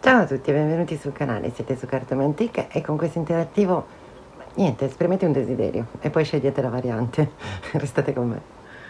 Ciao a tutti e benvenuti sul canale, siete su Cartomantic e con questo interattivo, niente, esprimete un desiderio e poi scegliete la variante, restate con me.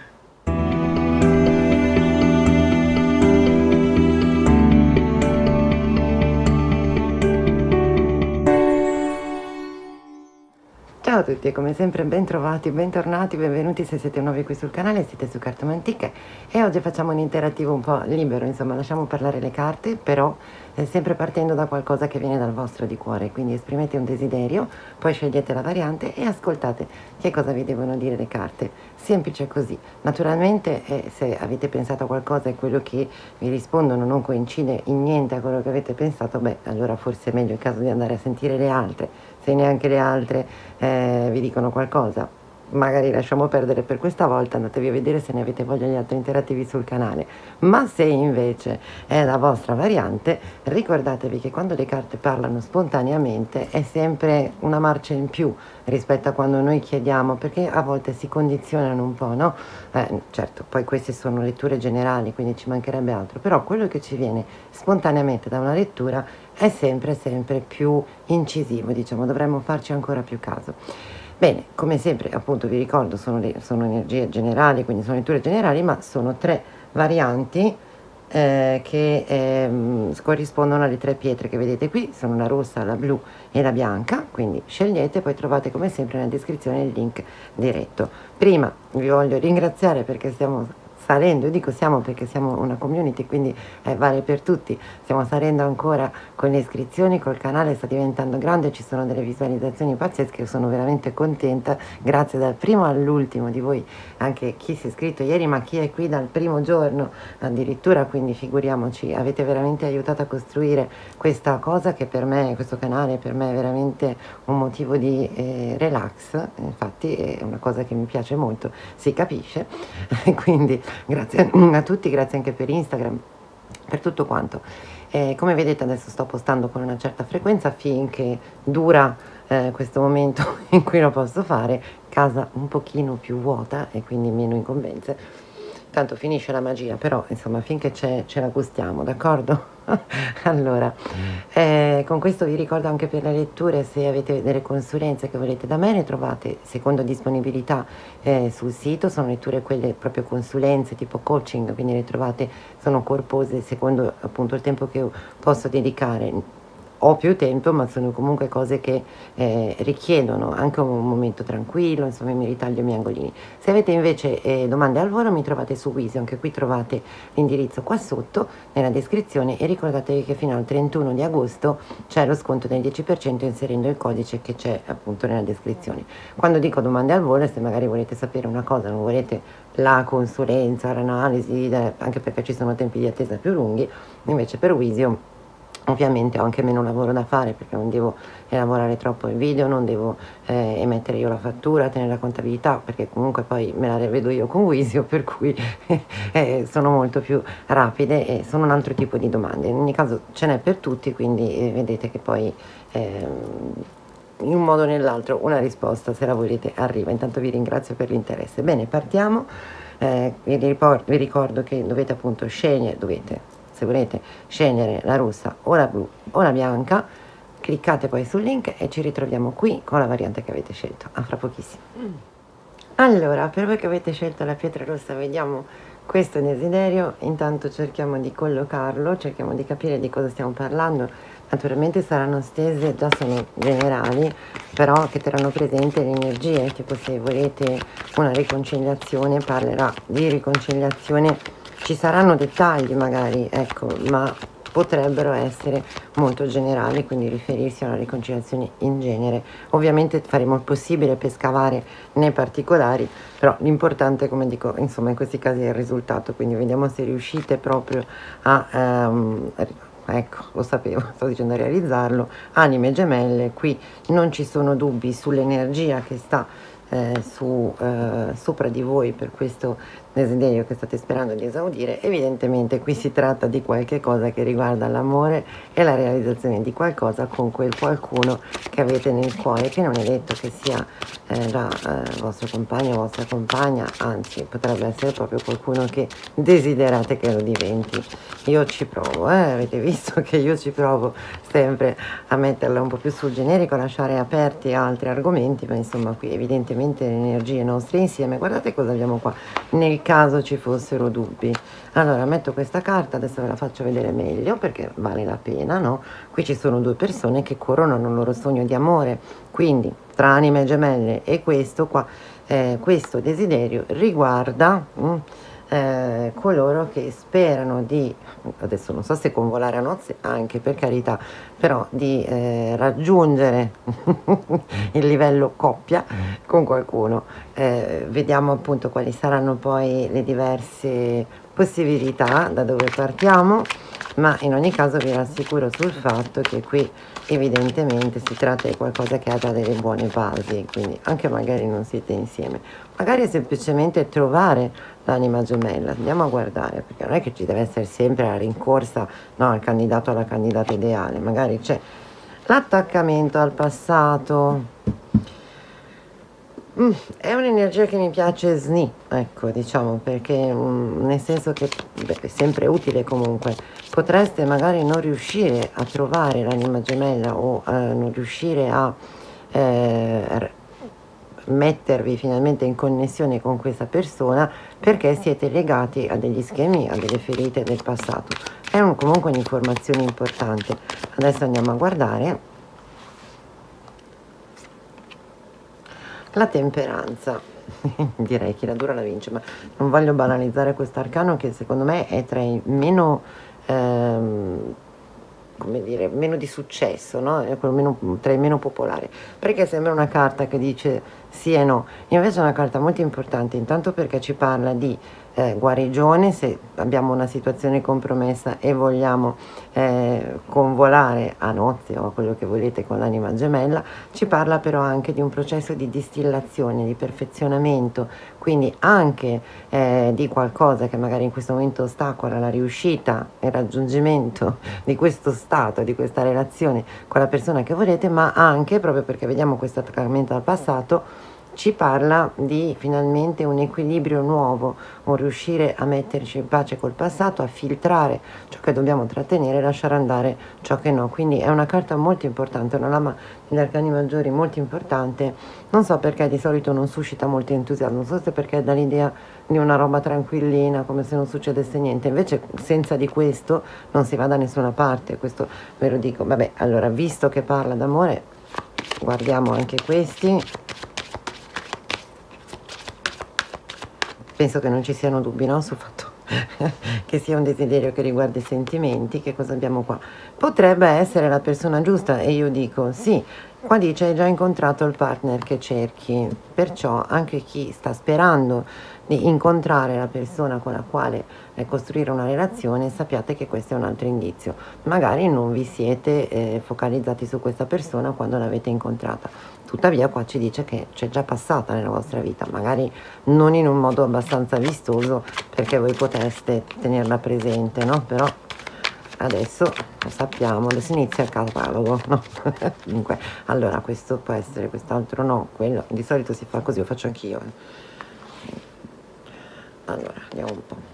Ciao a tutti e come sempre ben trovati, bentornati, benvenuti se siete nuovi qui sul canale, siete su Cartomantic e oggi facciamo un interattivo un po' libero, insomma lasciamo parlare le carte, però sempre partendo da qualcosa che viene dal vostro di cuore, quindi esprimete un desiderio, poi scegliete la variante e ascoltate che cosa vi devono dire le carte, semplice così. Naturalmente se avete pensato a qualcosa e quello che vi rispondono non coincide in niente a quello che avete pensato, beh allora forse è meglio il caso di andare a sentire le altre. Se neanche le altre vi dicono qualcosa, magari lasciamo perdere per questa volta, andatevi a vedere se ne avete voglia gli altri interattivi sul canale. Ma se invece è la vostra variante, ricordatevi che quando le carte parlano spontaneamente è sempre una marcia in più rispetto a quando noi chiediamo, perché a volte si condizionano un po', no? Certo, poi queste sono letture generali, quindi ci mancherebbe altro, però quello che ci viene spontaneamente da una lettura è sempre più incisivo, diciamo, dovremmo farci ancora più caso. Bene, come sempre appunto vi ricordo sono energie generali, quindi sono letture generali, ma sono tre varianti che corrispondono alle tre pietre che vedete qui, sono la rossa, la blu e la bianca, quindi scegliete, poi trovate come sempre nella descrizione il link diretto. Prima vi voglio ringraziare perché stiamo salendo, io dico siamo perché siamo una community, quindi vale per tutti, stiamo salendo ancora con le iscrizioni, col canale sta diventando grande, ci sono delle visualizzazioni pazzesche, sono veramente contenta, grazie dal primo all'ultimo di voi, anche chi si è iscritto ieri, ma chi è qui dal primo giorno addirittura, quindi figuriamoci, avete veramente aiutato a costruire questa cosa che per me, questo canale per me è veramente un motivo di relax, infatti è una cosa che mi piace molto, si capisce, quindi grazie a tutti, grazie anche per Instagram, per tutto quanto. Come vedete adesso sto postando con una certa frequenza finché dura questo momento in cui lo posso fare, casa un pochino più vuota e quindi meno incombenze. Tanto finisce la magia, però insomma finché c'è ce la gustiamo, d'accordo? Allora, con questo vi ricordo anche per le letture, se avete delle consulenze che volete da me, le trovate secondo disponibilità sul sito, sono letture quelle proprio consulenze tipo coaching, quindi le trovate, sono corpose secondo appunto il tempo che posso dedicare. Ho più tempo, ma sono comunque cose che richiedono anche un momento tranquillo, insomma mi ritaglio i miei angolini. Se avete invece domande al volo mi trovate su Visio, anche qui trovate l'indirizzo qua sotto nella descrizione e ricordatevi che fino al 31 di agosto c'è lo sconto del 10% inserendo il codice che c'è appunto nella descrizione. Quando dico domande al volo, se magari volete sapere una cosa, non volete la consulenza, l'analisi, anche perché ci sono tempi di attesa più lunghi, invece per Visio ovviamente ho anche meno lavoro da fare perché non devo elaborare troppo il video, non devo emettere io la fattura, tenere la contabilità, perché comunque poi me la vedo io con Visio, per cui sono molto più rapide e sono un altro tipo di domande. In ogni caso ce n'è per tutti, quindi vedete che poi in un modo o nell'altro una risposta, se la volete, arriva. Intanto vi ringrazio per l'interesse. Bene, partiamo. Vi ricordo che dovete appunto scegliere, se volete scegliere la rossa o la blu o la bianca, cliccate poi sul link e ci ritroviamo qui con la variante che avete scelto. A fra pochissimo. Allora, per voi che avete scelto la pietra rossa, vediamo questo desiderio. Intanto cerchiamo di collocarlo, cerchiamo di capire di cosa stiamo parlando. Naturalmente saranno stese, già sono generali, però che terranno presente le energie, tipo se volete una riconciliazione parlerà di riconciliazione. Ci saranno dettagli magari, ecco, ma potrebbero essere molto generali, quindi riferirsi a una riconciliazione in genere. Ovviamente faremo il possibile per scavare nei particolari, però l'importante, come dico, insomma, in questi casi è il risultato, quindi vediamo se riuscite proprio a ecco, lo sapevo, sto dicendo a realizzarlo. Anime gemelle, qui non ci sono dubbi sull'energia che sta sopra di voi per questo desiderio che state sperando di esaudire. Evidentemente qui si tratta di qualche cosa che riguarda l'amore e la realizzazione di qualcosa con quel qualcuno che avete nel cuore, che non è detto che sia già vostro compagno o vostra compagna, anzi potrebbe essere proprio qualcuno che desiderate che lo diventi. Io ci provo, avete visto che io ci provo sempre a metterla un po' più sul generico, a lasciare aperti altri argomenti, ma insomma qui evidentemente le energie nostre insieme. Guardate cosa abbiamo qua, nel caso ci fossero dubbi. Allora metto questa carta, adesso ve la faccio vedere meglio perché vale la pena, no? Qui ci sono due persone che coronano il loro sogno di amore, quindi tra anime gemelle, e questo qua, questo desiderio riguarda coloro che sperano di, adesso non so se convolare a nozze, anche per carità, però di raggiungere il livello coppia con qualcuno. Vediamo appunto quali saranno poi le diverse possibilità da dove partiamo, ma in ogni caso vi rassicuro sul fatto che qui evidentemente si tratta di qualcosa che ha già delle buone basi, quindi anche magari non siete insieme, magari semplicemente trovare l'anima gemella. Andiamo a guardare, perché non è che ci deve essere sempre la rincorsa, no, al candidato o alla candidata ideale, magari c'è l'attaccamento al passato. È un'energia che mi piace sni, ecco, diciamo, perché nel senso che è sempre utile comunque. Potreste magari non riuscire a trovare l'anima gemella o non riuscire a mettervi finalmente in connessione con questa persona perché siete legati a degli schemi, a delle ferite del passato. È comunque un'informazione importante. Adesso andiamo a guardare la temperanza. Direi che la dura la vince, ma non voglio banalizzare questo arcano che secondo me è tra i meno come dire, meno di successo, no? È tra i meno popolari, perché sembra una carta che dice sì e no, invece è una carta molto importante, intanto perché ci parla di guarigione se abbiamo una situazione compromessa e vogliamo convolare a nozze o a quello che volete con l'anima gemella. Ci parla però anche di un processo di distillazione, di perfezionamento, quindi anche di qualcosa che magari in questo momento ostacola la riuscita e il raggiungimento di questo stato, di questa relazione con la persona che volete, ma anche, proprio perché vediamo questo attaccamento al passato, ci parla di finalmente un equilibrio nuovo, un riuscire a metterci in pace col passato, a filtrare ciò che dobbiamo trattenere e lasciare andare ciò che no. Quindi è una carta molto importante, una lama degli arcani maggiori molto importante. Non so perché di solito non suscita molto entusiasmo, non so se perché dà l'idea di una roba tranquillina, come se non succedesse niente. Invece senza di questo non si va da nessuna parte, questo ve lo dico. Vabbè, allora, visto che parla d'amore, guardiamo anche questi. Penso che non ci siano dubbi, no, sul fatto che sia un desiderio che riguarda i sentimenti. Che cosa abbiamo qua? Potrebbe essere la persona giusta, e io dico sì. Qua dice hai già incontrato il partner che cerchi, perciò anche chi sta sperando di incontrare la persona con la quale costruire una relazione, sappiate che questo è un altro indizio. Magari non vi siete focalizzati su questa persona quando l'avete incontrata, tuttavia qua ci dice che c'è già passata nella vostra vita, magari non in un modo abbastanza vistoso perché voi poteste tenerla presente, no? Però adesso lo sappiamo, adesso inizia il catalogo, no? Dunque, allora questo può essere, quest'altro no, quello di solito si fa così, lo faccio anch'io. Allora, andiamo un po'.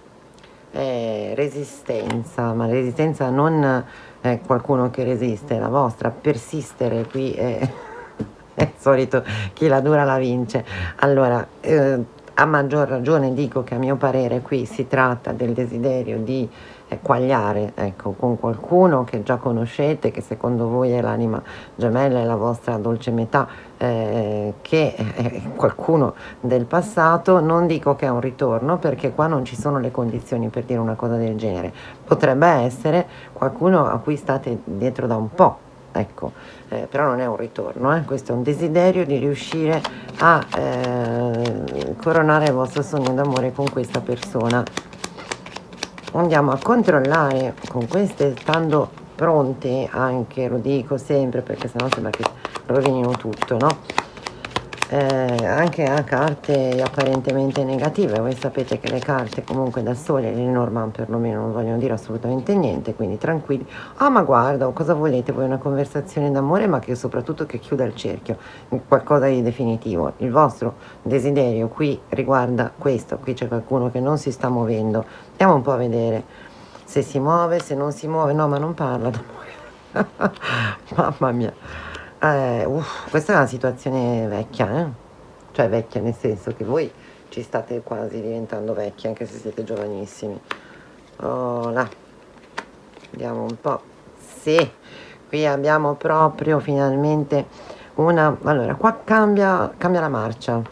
Resistenza, ma resistenza non qualcuno che resiste, la vostra, persistere qui è il solito, chi la dura la vince. Allora, a maggior ragione dico che a mio parere qui si tratta del desiderio di quagliare, ecco, con qualcuno che già conoscete, che secondo voi è l'anima gemella, è la vostra dolce metà, che è qualcuno del passato. Non dico che è un ritorno, perché qua non ci sono le condizioni per dire una cosa del genere. Potrebbe essere qualcuno a cui state dietro da un po', ecco, però non è un ritorno, questo è un desiderio di riuscire a coronare il vostro sogno d'amore con questa persona. Andiamo a controllare con queste, stando pronti, anche lo dico sempre perché sennò sembra che rovinino tutto, no? anche a carte apparentemente negative. Voi sapete che le carte comunque da sole, le Norman perlomeno, non vogliono dire assolutamente niente, quindi tranquilli. Ah, ma guarda, cosa volete voi? Una conversazione d'amore, ma che soprattutto che chiuda il cerchio, qualcosa di definitivo. Il vostro desiderio qui riguarda questo. Qui c'è qualcuno che non si sta muovendo. Andiamo un po' a vedere se si muove, se non si muove. No, ma non parla d'amore. Mamma mia. Questa è una situazione vecchia, cioè vecchia nel senso che voi ci state quasi diventando vecchi, anche se siete giovanissimi. Oh là, vediamo un po'. Sì, qui abbiamo proprio finalmente una... Allora, qua cambia la marcia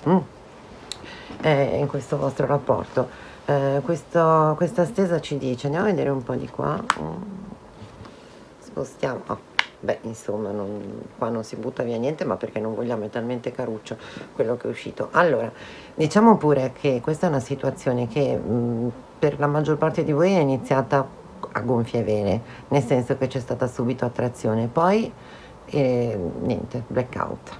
in questo vostro rapporto. Questa stesa ci dice, andiamo a vedere un po' di qua. Spostiamo. Oh, beh, insomma, qua non si butta via niente, ma perché non vogliamo, è talmente caruccio quello che è uscito. Allora, diciamo pure che questa è una situazione che per la maggior parte di voi è iniziata a gonfie vele, nel senso che c'è stata subito attrazione, poi niente, blackout.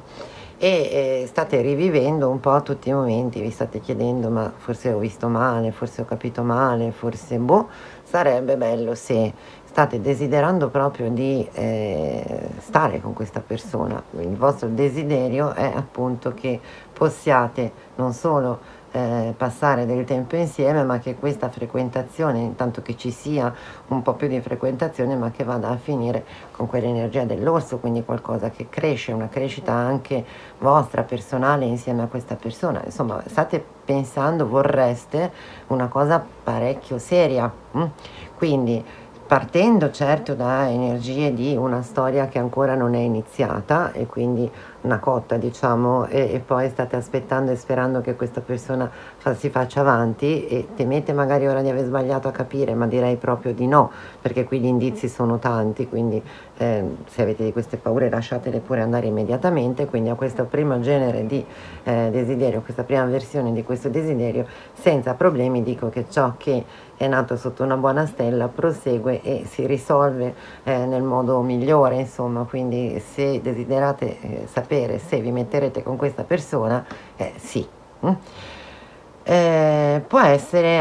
E state rivivendo un po' tutti i momenti, vi state chiedendo ma forse ho visto male, forse ho capito male, forse boh, sarebbe bello se state desiderando proprio di stare con questa persona. Il vostro desiderio è appunto che possiate non solo passare del tempo insieme, ma che questa frequentazione, intanto che ci sia un po' più di frequentazione, ma che vada a finire con quell'energia dell'orso, quindi qualcosa che cresce, una crescita anche vostra, personale, insieme a questa persona. Insomma, state pensando, vorreste una cosa parecchio seria, quindi partendo certo da energie di una storia che ancora non è iniziata e quindi una cotta, diciamo, e poi state aspettando e sperando che questa persona si faccia avanti e temete magari ora di aver sbagliato a capire, ma direi proprio di no, perché qui gli indizi sono tanti, quindi se avete di queste paure lasciatele pure andare immediatamente. Quindi a questo primo genere di desiderio, questa prima versione di questo desiderio, senza problemi dico che ciò che è nato sotto una buona stella prosegue e si risolve nel modo migliore, insomma. Quindi se desiderate sapere se vi metterete con questa persona, sì. Può essere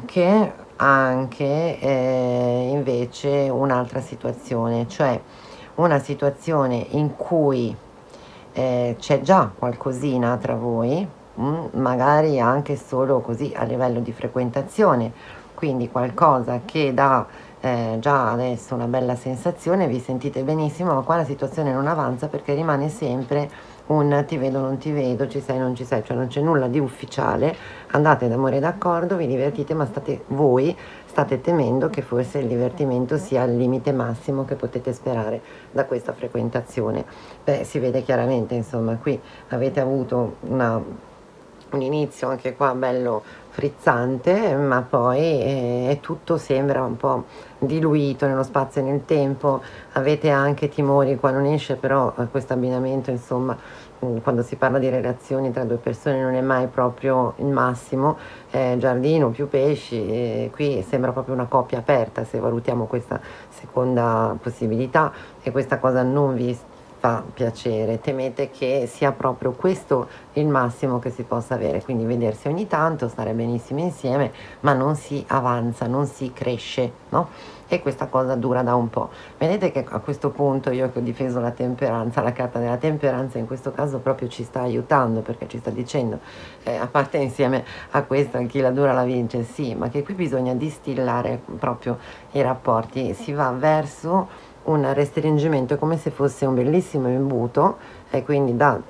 anche invece un'altra situazione, cioè una situazione in cui c'è già qualcosina tra voi, magari anche solo così a livello di frequentazione, quindi qualcosa che dà già adesso una bella sensazione, vi sentite benissimo, ma qua la situazione non avanza perché rimane sempre un ti vedo non ti vedo, ci sei non ci sei, cioè non c'è nulla di ufficiale. Andate d'amore d'accordo, vi divertite, ma voi state temendo che forse il divertimento sia il limite massimo che potete sperare da questa frequentazione. Beh, si vede chiaramente, insomma, qui avete avuto un inizio anche qua bello frizzante, ma poi tutto sembra un po' diluito nello spazio e nel tempo. Avete anche timori, qua non esce però questo abbinamento, insomma, quando si parla di relazioni tra due persone non è mai proprio il massimo, giardino più pesci, qui sembra proprio una coppia aperta se valutiamo questa seconda possibilità, e questa cosa non vi fa piacere, temete che sia proprio questo il massimo che si possa avere, quindi vedersi ogni tanto, stare benissimo insieme, ma non si avanza, non si cresce, no? E questa cosa dura da un po'. Vedete che a questo punto io che ho difeso la temperanza, la carta della temperanza in questo caso proprio ci sta aiutando, perché ci sta dicendo, a parte insieme a questa chi la dura la vince, sì, ma che qui bisogna distillare proprio i rapporti, si va verso un restringimento, come se fosse un bellissimo imbuto, e quindi da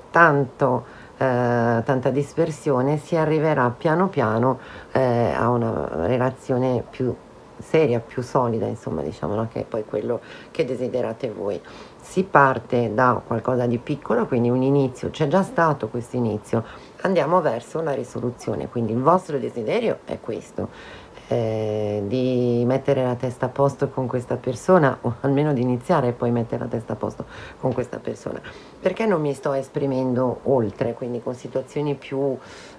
tanta dispersione si arriverà piano piano a una relazione più seria, più solida, insomma, diciamo, no? Che è poi quello che desiderate voi. Si parte da qualcosa di piccolo, quindi un inizio, c'è già stato questo inizio, andiamo verso una risoluzione, quindi il vostro desiderio è questo, di mettere la testa a posto con questa persona, o almeno di iniziare e poi mettere la testa a posto con questa persona. Perché non mi sto esprimendo oltre, quindi con situazioni più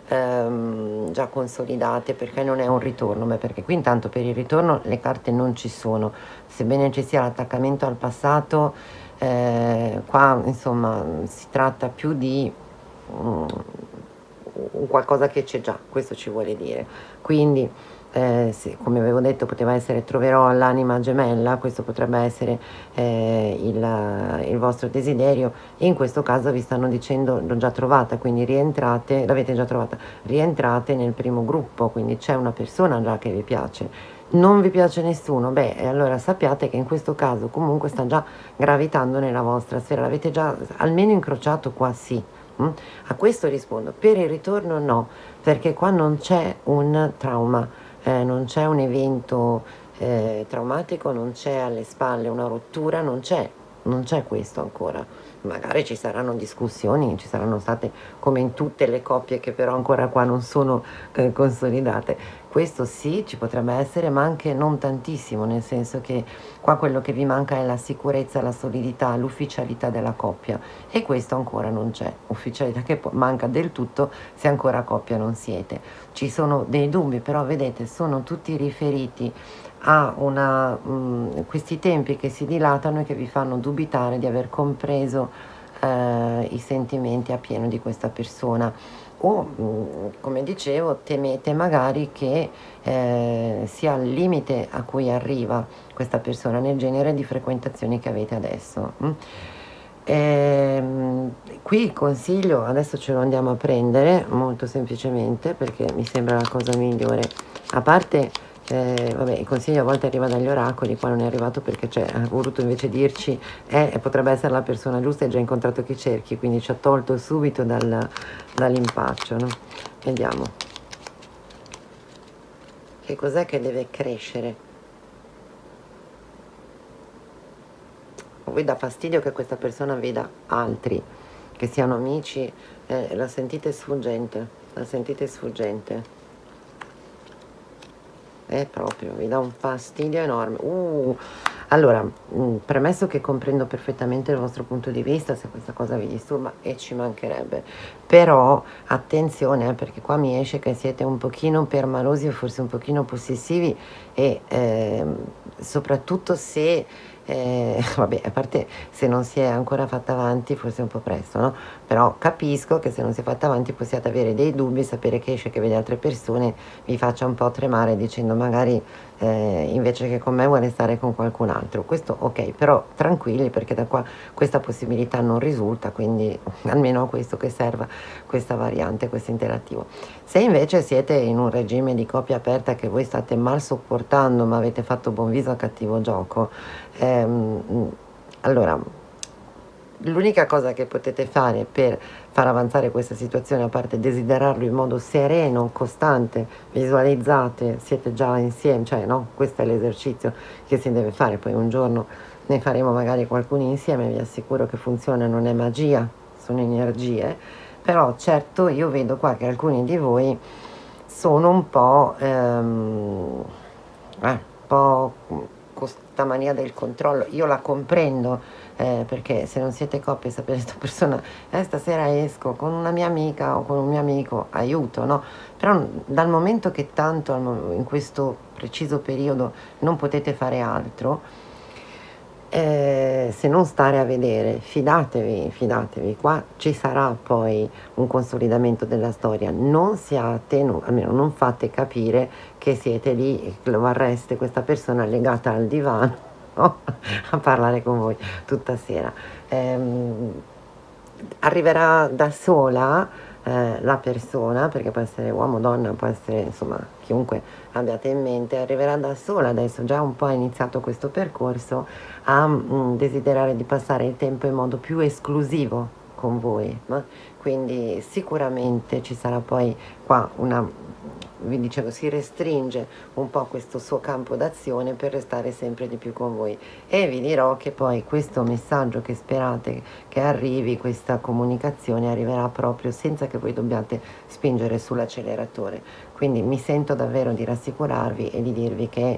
già consolidate? Perché non è un ritorno? Beh, perché qui intanto per il ritorno le carte non ci sono, sebbene ci sia l'attaccamento al passato, qua insomma si tratta più di un qualcosa che c'è già, questo ci vuole dire. Quindi come avevo detto, poteva essere troverò l'anima gemella, questo potrebbe essere il vostro desiderio, e in questo caso vi stanno dicendo l'ho già trovata, quindi rientrate, l'avete già trovata, rientrate nel primo gruppo, quindi c'è una persona già che vi piace. Non vi piace nessuno? Beh, allora sappiate che in questo caso comunque sta già gravitando nella vostra sfera, l'avete già almeno incrociato qua, sì. A questo rispondo. Per il ritorno no, perché qua non c'è un trauma, non c'è un evento traumatico, non c'è alle spalle una rottura, non c'è questo ancora. Magari ci saranno discussioni, ci saranno state come in tutte le coppie che però ancora qua non sono consolidate. Questo sì, ci potrebbe essere, ma anche non tantissimo, nel senso che qua quello che vi manca è la sicurezza, la solidità, l'ufficialità della coppia, e questo ancora non c'è. Ufficialità che manca del tutto se ancora coppia non siete. Ci sono dei dubbi, però vedete, sono tutti riferiti a questi tempi che si dilatano e che vi fanno dubitare di aver compreso i sentimenti appieno di questa persona, o come dicevo temete magari che sia il limite a cui arriva questa persona nel genere di frequentazioni che avete adesso. Qui il consiglio adesso ce lo andiamo a prendere molto semplicemente, perché mi sembra la cosa migliore, a parte vabbè, il consiglio a volte arriva dagli oracoli, qua non è arrivato perché ha voluto invece dirci potrebbe essere la persona giusta, hai già incontrato chi cerchi, quindi ci ha tolto subito dall'impaccio, no? Vediamo che cos'è che deve crescere. A voi dà fastidio che questa persona veda altri, che siano amici, la sentite sfuggente, la sentite sfuggente. Proprio, vi dà un fastidio enorme. Allora, premesso che comprendo perfettamente il vostro punto di vista, se questa cosa vi disturba, e ci mancherebbe, però attenzione, perché qua mi esce che siete un pochino permalosi o forse un pochino possessivi, e soprattutto se vabbè, a parte se non si è ancora fatta avanti forse è un po' presto, no? Però capisco che se non si è fatta avanti possiate avere dei dubbi, sapere che esce che vede altre persone vi faccia un po' tremare dicendo magari invece che con me vuole stare con qualcun altro. Questo ok, però tranquilli, perché da qua questa possibilità non risulta, quindi almeno a questo che serva questa variante, questo interattivo. Se invece siete in un regime di coppia aperta che voi state mal sopportando ma avete fatto buon viso a cattivo gioco, allora l'unica cosa che potete fare per far avanzare questa situazione, a parte desiderarlo in modo sereno, costante, visualizzate, siete già insieme, cioè no, questo è l'esercizio che si deve fare, poi un giorno ne faremo magari qualcuno insieme, vi assicuro che funziona, non è magia, sono energie, però certo io vedo qua che alcuni di voi sono un po' con questa mania del controllo. Io la comprendo, perché se non siete coppie sapete questa persona stasera esco con una mia amica o con un mio amico, aiuto, no? Però dal momento che tanto in questo preciso periodo non potete fare altro, se non stare a vedere, fidatevi, qua ci sarà poi un consolidamento della storia, non siate, almeno non fate capire che siete lì, lo vorreste questa persona legata al divano a parlare con voi tutta sera. Arriverà da sola la persona, perché può essere uomo, donna, può essere insomma chiunque abbiate in mente, arriverà da sola, adesso già un po' è iniziato questo percorso, a desiderare di passare il tempo in modo più esclusivo con voi, no? Quindi sicuramente ci sarà poi qua vi dicevo, si restringe un po' questo suo campo d'azione per restare sempre di più con voi, e vi dirò che poi questo messaggio che sperate che arrivi, questa comunicazione arriverà proprio senza che voi dobbiate spingere sull'acceleratore, quindi mi sento davvero di rassicurarvi e di dirvi che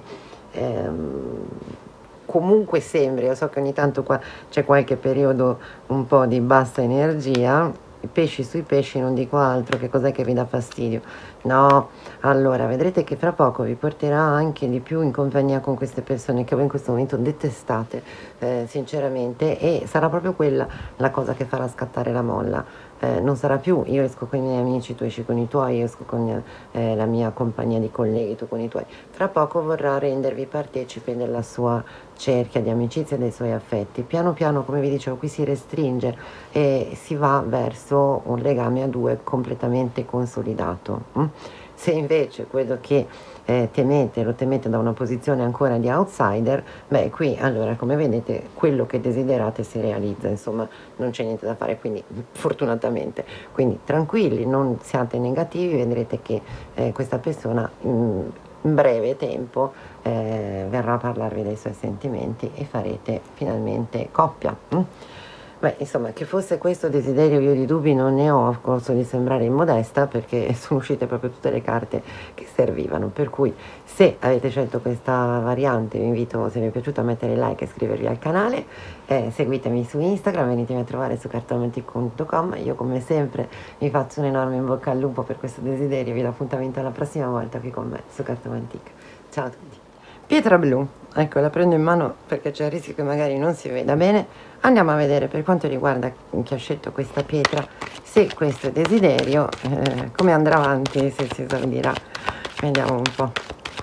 comunque sembri, io so che ogni tanto qua c'è qualche periodo un po' di bassa energia, i pesci sui pesci, non dico altro, che cos'è che vi dà fastidio? No, allora vedrete che fra poco vi porterà anche di più in compagnia con queste persone che voi in questo momento detestate, sinceramente, e sarà proprio quella la cosa che farà scattare la molla. Non sarà più io esco con i miei amici, tu esci con i tuoi, io esco con la mia compagnia di colleghi, tu con i tuoi. Fra poco vorrà rendervi partecipi della sua cerchia di amicizia e dei suoi affetti. Piano piano, come vi dicevo, qui si restringe e si va verso un legame a due completamente consolidato. Se invece quello che temete lo temete da una posizione ancora di outsider, beh, qui allora come vedete quello che desiderate si realizza, insomma non c'è niente da fare, quindi fortunatamente, quindi tranquilli, non siate negativi, vedrete che questa persona in breve tempo verrà a parlarvi dei suoi sentimenti e farete finalmente coppia. Beh, insomma, che fosse questo desiderio io di dubbi non ne ho, a costo di sembrare immodesta, perché sono uscite proprio tutte le carte che servivano, per cui se avete scelto questa variante vi invito, se vi è piaciuto, a mettere like e iscrivervi al canale, seguitemi su Instagram, venitemi a trovare su cartomantic.com. Io come sempre vi faccio un enorme in bocca al lupo per questo desiderio, vi do appuntamento alla prossima volta qui con me su Cartomantic. Ciao a tutti. Pietra blu, ecco, la prendo in mano perché c'è il rischio che magari non si veda bene. Andiamo a vedere per quanto riguarda chi ha scelto questa pietra, se questo desiderio come andrà avanti, se si esaudirà. Vediamo un po'.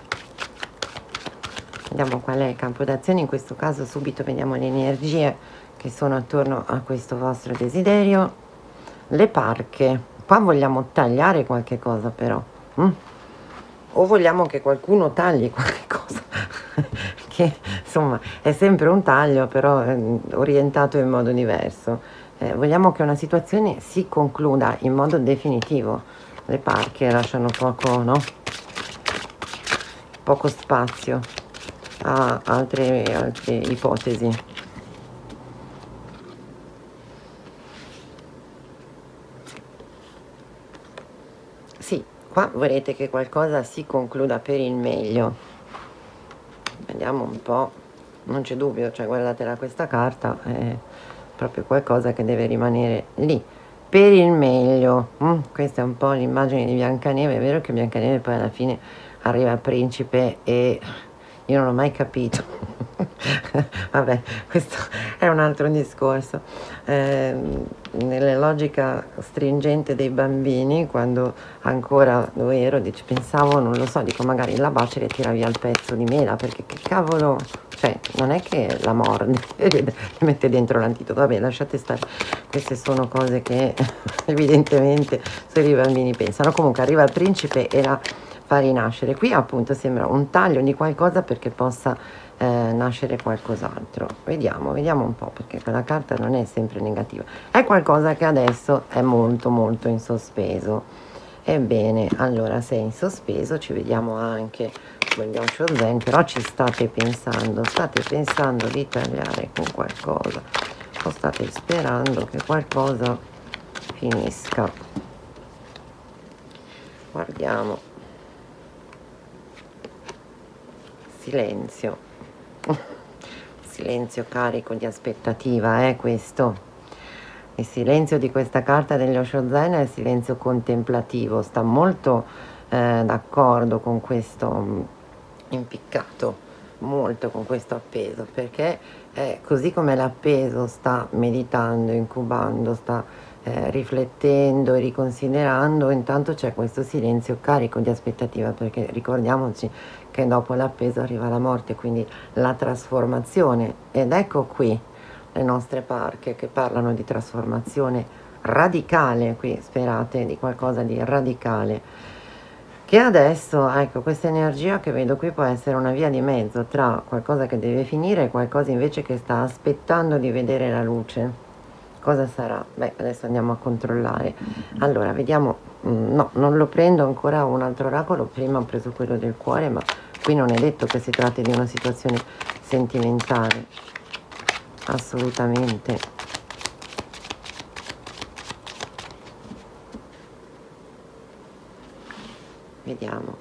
Vediamo qual è il campo d'azione, in questo caso subito vediamo le energie che sono attorno a questo vostro desiderio. Le parche, qua vogliamo tagliare qualche cosa però, o vogliamo che qualcuno tagli qualche cosa, che insomma è sempre un taglio però orientato in modo diverso. Vogliamo che una situazione si concluda in modo definitivo. Le parche lasciano poco, no? Poco spazio a altre ipotesi. Sì, qua vorrete che qualcosa si concluda per il meglio. Vediamo un po', non c'è dubbio, cioè guardatela questa carta, è proprio qualcosa che deve rimanere lì per il meglio. Questa è un po' l'immagine di Biancaneve. È vero che Biancaneve poi alla fine arriva al principe e io non ho mai capito vabbè, questo è un altro discorso. Nella logica stringente dei bambini, quando ancora lo ero, pensavo, non lo so, dico magari la bacera e tira via il pezzo di mela, perché che cavolo, cioè non è che la morde e mette dentro l'antidoto. Vabbè, lasciate stare, queste sono cose che evidentemente solo i bambini pensano. Comunque arriva il principe e la fa rinascere. Qui appunto sembra un taglio di qualcosa perché possa nascere qualcos'altro. Vediamo un po', perché quella carta non è sempre negativa, è qualcosa che adesso è molto molto in sospeso. Ebbene, allora se è in sospeso ci vediamo anche con gli Osho-zen, però ci state pensando di tagliare con qualcosa o state sperando che qualcosa finisca. Guardiamo. Silenzio. Silenzio carico di aspettativa, questo. Il silenzio di questa carta degli Osho-zen è il silenzio contemplativo, sta molto d'accordo con questo impiccato, molto con questo appeso, perché così come l'appeso sta meditando, incubando, sta riflettendo e riconsiderando, intanto c'è questo silenzio carico di aspettativa, perché ricordiamoci che dopo l'appeso arriva la morte, quindi la trasformazione. Ed ecco qui le nostre parche che parlano di trasformazione radicale. Qui sperate di qualcosa di radicale, che adesso, ecco, questa energia che vedo qui può essere una via di mezzo tra qualcosa che deve finire e qualcosa invece che sta aspettando di vedere la luce. Cosa sarà? Beh, adesso andiamo a controllare. Allora, vediamo. No, non lo prendo ancora un altro oracolo, prima ho preso quello del cuore, ma qui non è detto che si tratti di una situazione sentimentale, assolutamente. Vediamo.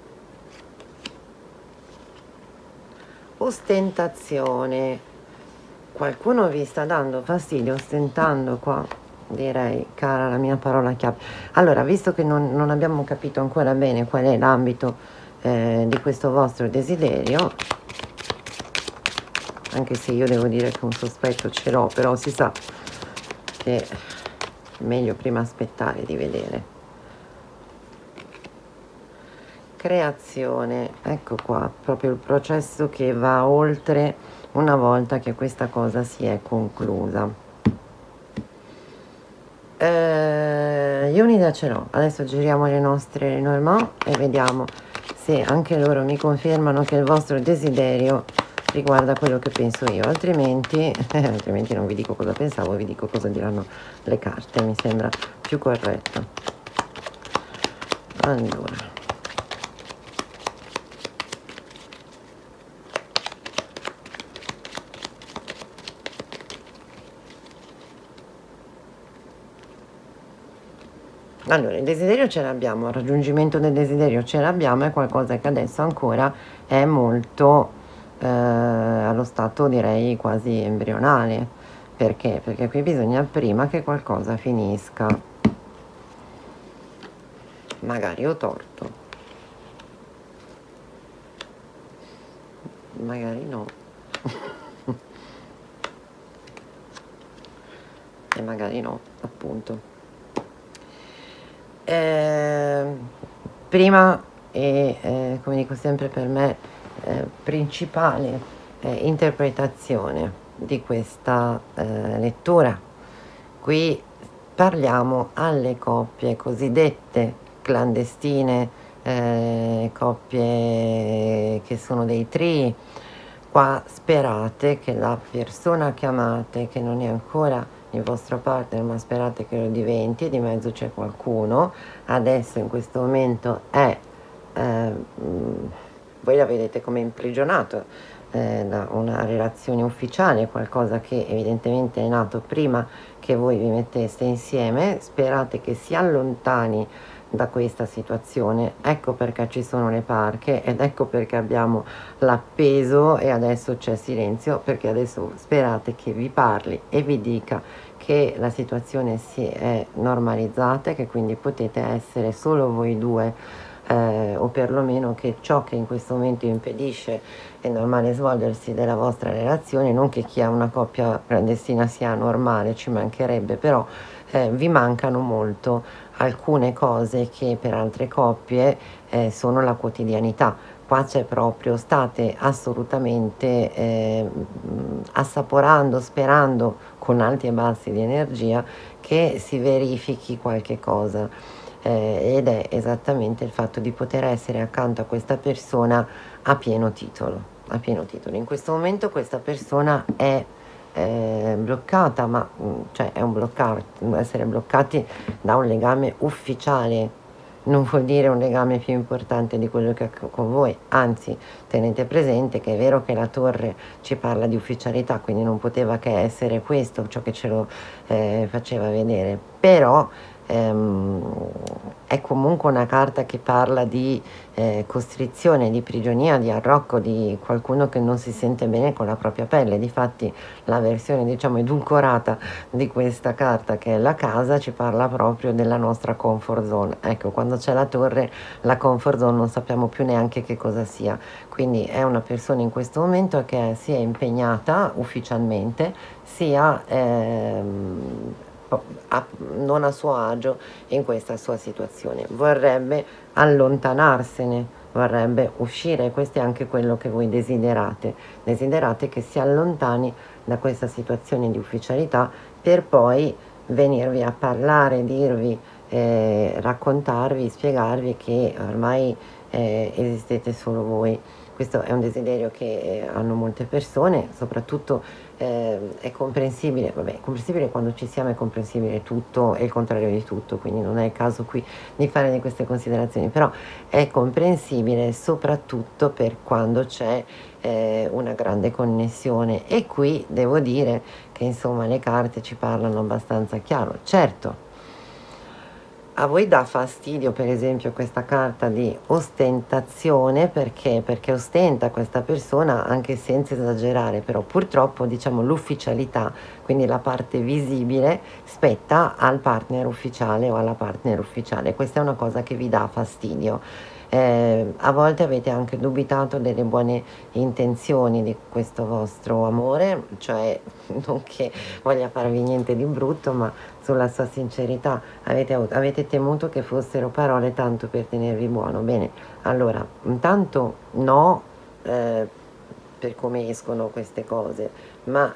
Ostentazione. Qualcuno vi sta dando fastidio ostentando qua? direi, cara, la mia parola chiave. Allora, visto che non abbiamo capito ancora bene qual è l'ambito di questo vostro desiderio, anche se io devo dire che un sospetto ce l'ho, però si sa che è meglio prima aspettare di vedere. Creazione, ecco qua, proprio il processo che va oltre una volta che questa cosa si è conclusa. Io un'idea ce l'ho, adesso giriamo le nostre Lenormand e vediamo se anche loro mi confermano che il vostro desiderio riguarda quello che penso io, altrimenti non vi dico cosa pensavo, vi dico cosa diranno le carte, mi sembra più corretto. Allora, il desiderio ce l'abbiamo, il raggiungimento del desiderio ce l'abbiamo, è qualcosa che adesso ancora è molto allo stato, direi, quasi embrionale. Perché? Perché qui bisogna prima che qualcosa finisca. Magari ho torto. Magari no. E magari no, appunto. Prima come dico sempre per me, principale interpretazione di questa lettura. Qui parliamo alle coppie cosiddette clandestine, coppie che sono dei trii. Qua sperate che la persona che amate, che non è ancora il vostro partner, ma sperate che lo diventi, e di mezzo c'è qualcuno, adesso in questo momento è, voi la vedete come imprigionato da una relazione ufficiale, qualcosa che evidentemente è nato prima che voi vi metteste insieme, sperate che si allontani da questa situazione, ecco perché ci sono le parche ed ecco perché abbiamo l'appeso e adesso c'è silenzio, perché adesso sperate che vi parli e vi dica che la situazione si è normalizzata e che quindi potete essere solo voi due, o perlomeno che ciò che in questo momento impedisce il normale svolgersi della vostra relazione, non che chi ha una coppia clandestina sia normale, ci mancherebbe, però vi mancano molto alcune cose che per altre coppie sono la quotidianità. Qua c'è proprio, state assolutamente assaporando, sperando con alti e bassi di energia che si verifichi qualche cosa, ed è esattamente il fatto di poter essere accanto a questa persona a pieno titolo, a pieno titolo. In questo momento questa persona è bloccata, ma cioè è essere bloccati da un legame ufficiale non vuol dire un legame più importante di quello che ha con voi, anzi tenete presente che è vero che la torre ci parla di ufficialità, quindi non poteva che essere questo ciò che ce lo faceva vedere, però è comunque una carta che parla di costrizione, di prigionia, di arrocco, di qualcuno che non si sente bene con la propria pelle. Difatti la versione, diciamo, edulcorata di questa carta, che è la casa, ci parla proprio della nostra comfort zone. Ecco, quando c'è la torre, la comfort zone non sappiamo più neanche che cosa sia, quindi è una persona in questo momento che si è impegnata ufficialmente, sia non a suo agio in questa sua situazione, vorrebbe allontanarsene, vorrebbe uscire. Questo è anche quello che voi desiderate che si allontani da questa situazione di ufficialità per poi venirvi a parlare, dirvi, raccontarvi, spiegarvi che ormai esistete solo voi. Questo è un desiderio che hanno molte persone, soprattutto è comprensibile, vabbè, è comprensibile quando ci siamo, è comprensibile tutto e il contrario di tutto, quindi non è il caso qui di fare di queste considerazioni, però è comprensibile soprattutto per quando c'è una grande connessione, e qui devo dire che insomma le carte ci parlano abbastanza chiaro. Certo, a voi dà fastidio per esempio questa carta di ostentazione, perché ostenta questa persona anche senza esagerare, però purtroppo diciamo l'ufficialità, quindi la parte visibile, spetta al partner ufficiale o alla partner ufficiale. Questa è una cosa che vi dà fastidio. A volte avete anche dubitato delle buone intenzioni di questo vostro amore, cioè non che voglia farvi niente di brutto, ma sulla sua sincerità avete temuto che fossero parole tanto per tenervi buono. Bene, allora, intanto no, per come escono queste cose, ma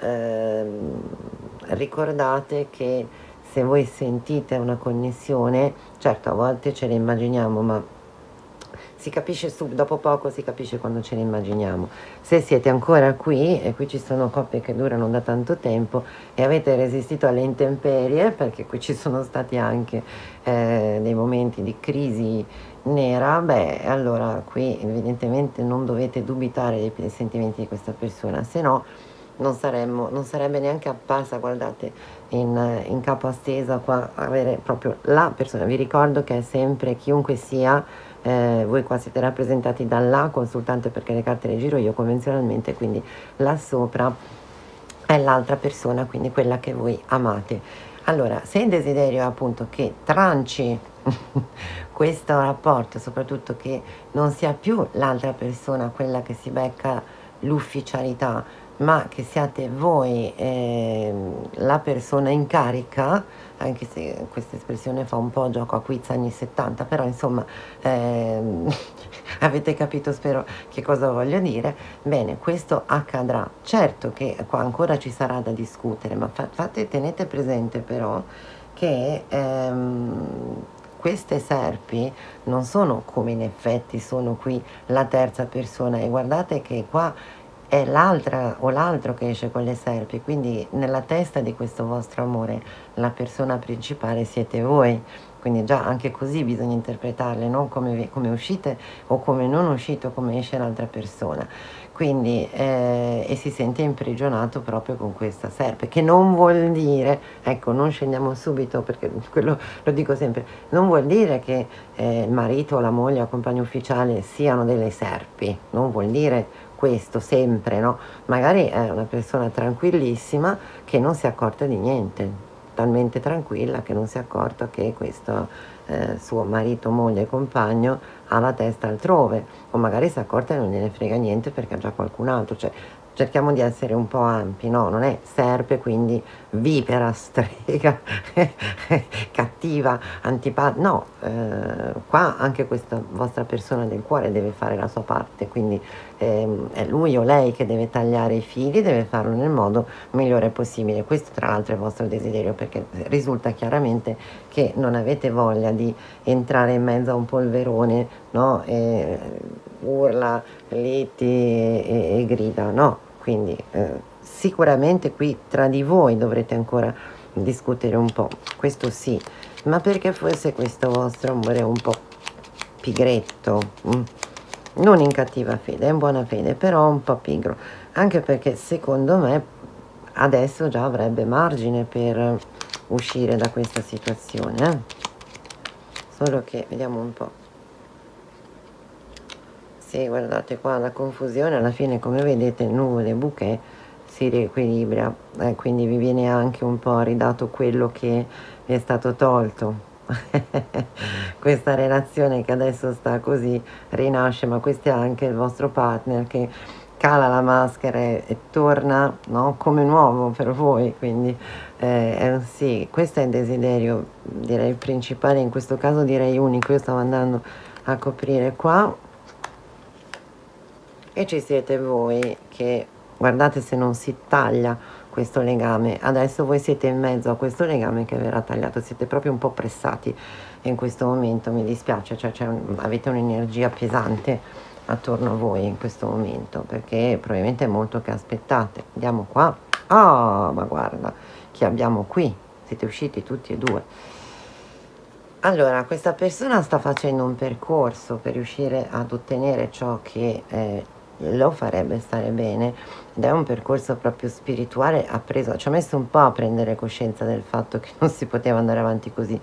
ricordate che se voi sentite una connessione, certo a volte ce le immaginiamo, ma si capisce dopo poco si capisce quando ce ne immaginiamo. Se siete ancora qui, e qui ci sono coppie che durano da tanto tempo e avete resistito alle intemperie, perché qui ci sono stati anche dei momenti di crisi nera, beh, allora qui evidentemente non dovete dubitare dei sentimenti di questa persona, se no non sarebbe neanche apparsa, guardate, in capo a stesa qua, avere proprio la persona. Vi ricordo che è sempre chiunque sia, voi qua siete rappresentati dalla consultante, perché le carte le giro io convenzionalmente, quindi là sopra è l'altra persona, quindi quella che voi amate. Allora, se il desiderio è appunto che tranci questo rapporto, soprattutto che non sia più l'altra persona quella che si becca l'ufficialità, ma che siate voi la persona in carica, anche se questa espressione fa un po' gioco a quiz anni 70, però insomma avete capito, spero, che cosa voglio dire. Bene, questo accadrà. Certo che qua ancora ci sarà da discutere, ma tenete presente però che queste serpi non sono come in effetti sono qui la terza persona, e guardate che qua è l'altra o l'altro che esce con le serpi, quindi nella testa di questo vostro amore la persona principale siete voi, quindi già anche così bisogna interpretarle, non come uscite o come non uscite o come esce l'altra persona. Quindi e si sente imprigionato proprio con questa serpe, che non vuol dire, ecco, non scendiamo subito, perché quello lo dico sempre, non vuol dire che il marito o la moglie o il compagno ufficiale siano delle serpi, non vuol dire questo sempre, no? Magari è una persona tranquillissima che non si è accorta di niente, talmente tranquilla che non si è accorta che questo suo marito, moglie, compagno ha la testa altrove, o magari si è accorta e non gliene frega niente perché ha già qualcun altro. Cioè, cerchiamo di essere un po' ampi, no? Non è serpe, quindi vipera, strega, cattiva, antipatica, no, qua anche questa vostra persona del cuore deve fare la sua parte, quindi è lui o lei che deve tagliare i fili, deve farlo nel modo migliore possibile. Questo tra l'altro è il vostro desiderio, perché risulta chiaramente che non avete voglia di entrare in mezzo a un polverone, no? Urla, liti e grida, no? Quindi sicuramente qui tra di voi dovrete ancora discutere un po', questo sì, ma perché forse questo vostro amore è un po' pigretto, non in cattiva fede, è in buona fede, però un po' pigro, anche perché secondo me adesso già avrebbe margine per uscire da questa situazione, solo che vediamo un po'. Sì, guardate qua la confusione, alla fine come vedete nuvole e bouquet si riequilibra, quindi vi viene anche un po' ridato quello che vi è stato tolto. Questa relazione che adesso sta così rinasce, ma questo è anche il vostro partner che cala la maschera e torna, no, come nuovo per voi, quindi sì, questo è il desiderio, direi principale, in questo caso direi unico. Io stavo andando a coprire qua e ci siete voi che guardate, se non si taglia questo legame, adesso voi siete in mezzo a questo legame che verrà tagliato, siete proprio un po' pressati in questo momento, mi dispiace, cioè avete un'energia pesante attorno a voi in questo momento, perché probabilmente è molto che aspettate. Andiamo qua, ma guarda chi abbiamo qui, siete usciti tutti e due. Allora, questa persona sta facendo un percorso per riuscire ad ottenere ciò che lo farebbe stare bene, ed è un percorso proprio spirituale. Ci ha messo un po' a prendere coscienza del fatto che non si poteva andare avanti così,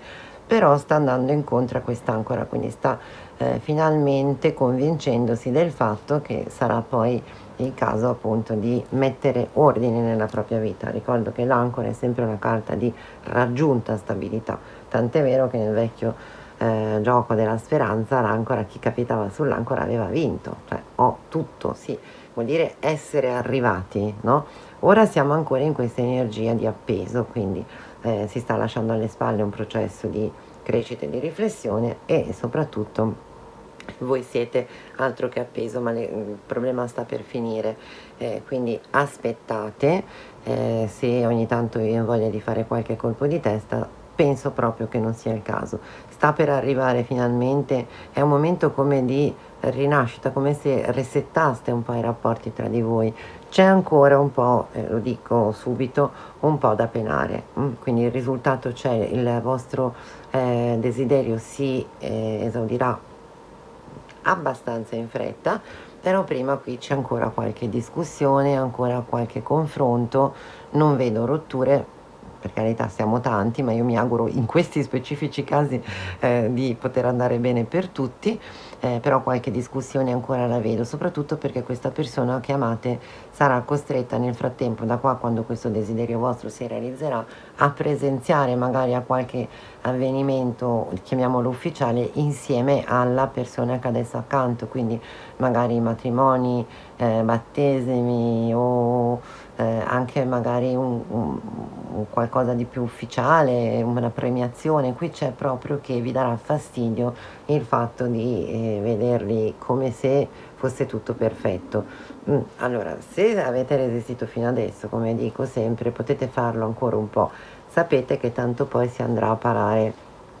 però sta andando incontro a quest'ancora, quindi sta finalmente convincendosi del fatto che sarà poi il caso appunto di mettere ordine nella propria vita. Ricordo che l'ancora è sempre una carta di raggiunta stabilità, tant'è vero che nel vecchio gioco della speranza l'ancora, chi capitava sull'ancora aveva vinto, cioè ho tutto, sì, vuol dire essere arrivati, no? Ora siamo ancora in questa energia di appeso, quindi si sta lasciando alle spalle un processo di crescita e di riflessione, e soprattutto voi siete altro che appeso, ma il problema sta per finire, quindi aspettate. Se ogni tanto vi ho voglia di fare qualche colpo di testa, penso proprio che non sia il caso. Sta per arrivare finalmente, è un momento come di rinascita, come se resettaste un po' i rapporti tra di voi. C'è ancora un po', lo dico subito, un po' da penare, quindi il risultato c'è, il vostro desiderio si esaudirà abbastanza in fretta, però prima qui c'è ancora qualche discussione, ancora qualche confronto, non vedo rotture, per carità siamo tanti, ma io mi auguro in questi specifici casi di poter andare bene per tutti, però qualche discussione ancora la vedo, soprattutto perché questa persona che amate sarà costretta nel frattempo, da qua, quando questo desiderio vostro si realizzerà, a presenziare magari a qualche avvenimento, chiamiamolo ufficiale, insieme alla persona che adesso accanto, quindi magari matrimoni, battesimi, o anche magari un qualcosa di più ufficiale, una premiazione. Qui c'è proprio che vi darà fastidio il fatto di vederli come se fosse tutto perfetto. Allora, se avete resistito fino adesso, come dico sempre, potete farlo ancora un po', sapete che tanto poi si andrà a parare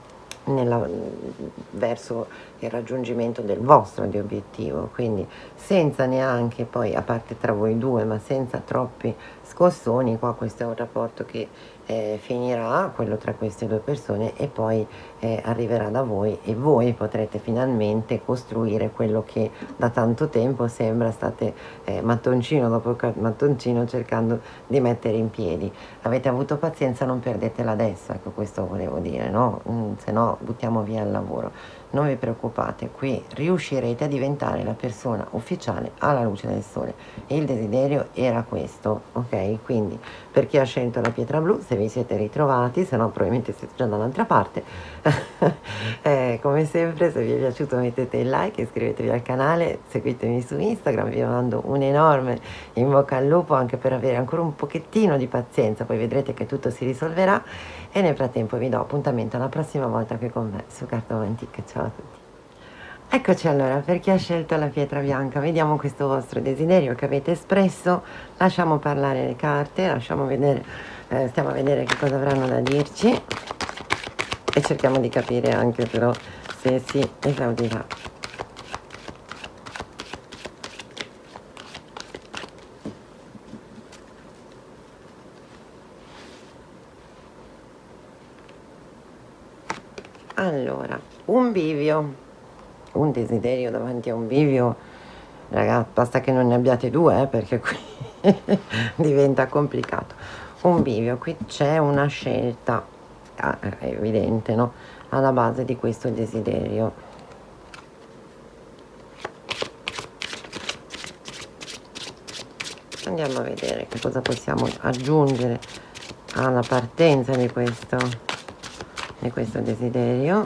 verso il raggiungimento del vostro di obiettivo, quindi senza neanche poi, a parte tra voi due, ma senza troppi scossoni. Qua questo è un rapporto che finirà, quello tra queste due persone, e poi arriverà da voi, e voi potrete finalmente costruire quello che da tanto tempo sembra state mattoncino dopo mattoncino cercando di mettere in piedi. Avete avuto pazienza, non perdetela adesso, ecco, questo volevo dire, no? Se no buttiamo via il lavoro. Non vi preoccupate, qui riuscirete a diventare la persona ufficiale alla luce del sole, e il desiderio era questo, ok? Quindi per chi ha scelto la pietra blu, se vi siete ritrovati, se no probabilmente siete già dall'altra parte, come sempre, se vi è piaciuto mettete il like, iscrivetevi al canale, seguitemi su Instagram, vi mando un enorme in bocca al lupo, anche per avere ancora un pochettino di pazienza, poi vedrete che tutto si risolverà, e nel frattempo vi do appuntamento alla prossima volta qui con me su Cartomantic. Ciao a tutti. Eccoci allora, per chi ha scelto la pietra bianca, vediamo questo vostro desiderio che avete espresso, lasciamo parlare le carte, lasciamo vedere, stiamo a vedere che cosa avranno da dirci, e cerchiamo di capire anche però se si esaudirà. Allora, un bivio, un desiderio davanti a un bivio, ragazzi, basta che non ne abbiate due, perché qui diventa complicato. Un bivio, qui c'è una scelta, è evidente, no? Alla base di questo desiderio. Andiamo a vedere che cosa possiamo aggiungere alla partenza di questo desiderio.